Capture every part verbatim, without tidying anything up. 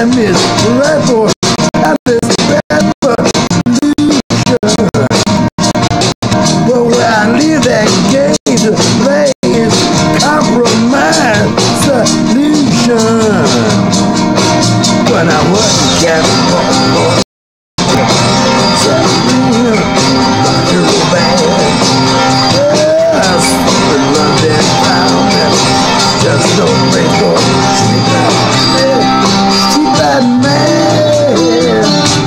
time is right for out this bad revolution. But where I leave that game to play is compromise solution. When I wasn't careful, just don't break for street bad man.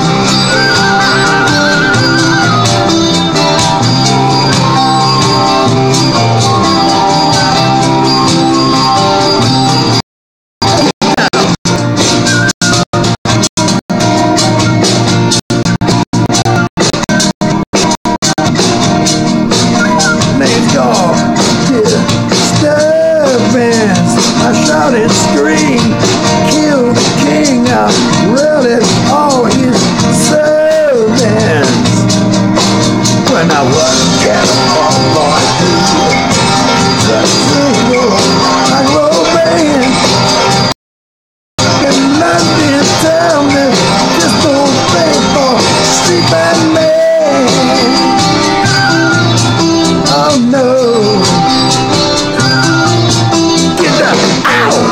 Name's God, disturbance. I shout and scream, kill the king, I really all his servants. When I wasn't careful, Lord, the single I roll man. And nothing tell me, just don't think for street bad man. Oh no. Ow!